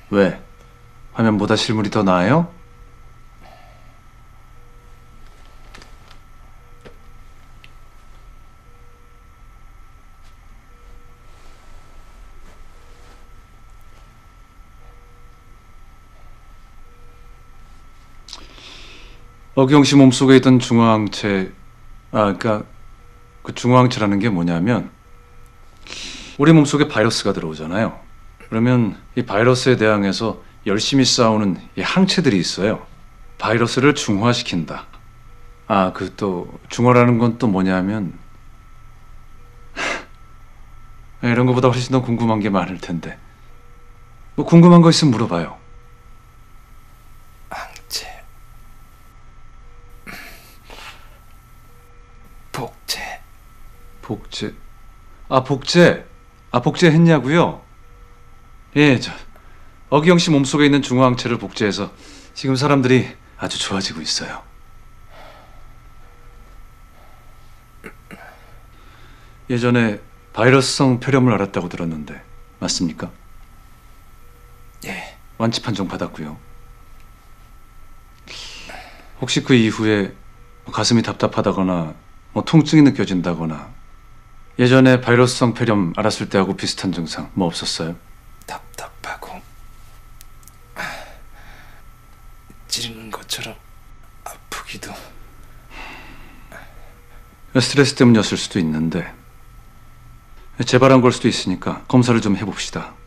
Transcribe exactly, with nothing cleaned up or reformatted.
왜? 화면보다 실물이 더 나아요? 어경 씨 몸속에 있던 중화항체, 아, 그러니까 그 중화항체라는 게 뭐냐면 우리 몸속에 바이러스가 들어오잖아요. 그러면 이 바이러스에 대항해서 열심히 싸우는 이 항체들이 있어요. 바이러스를 중화시킨다. 아, 그 또 중화라는 건 또 뭐냐면 이런 거보다 훨씬 더 궁금한 게 많을 텐데. 뭐 궁금한 거 있으면 물어봐요. 항체, 복제. 복제. 아, 복제. 아, 복제했냐고요? 예, 저 어기영 씨 몸속에 있는 중화항체를 복제해서 지금 사람들이 아주 좋아지고 있어요. 예전에 바이러스성 폐렴을 앓았다고 들었는데 맞습니까? 예, 완치 판정 받았고요. 혹시 그 이후에 가슴이 답답하다거나 뭐 통증이 느껴진다거나 예전에 바이러스성 폐렴 앓았을 때하고 비슷한 증상 뭐 없었어요? 답답하고 찌르는 것처럼 아프기도. 스트레스 때문이었을 수도 있는데 재발한 걸 수도 있으니까 검사를 좀 해봅시다.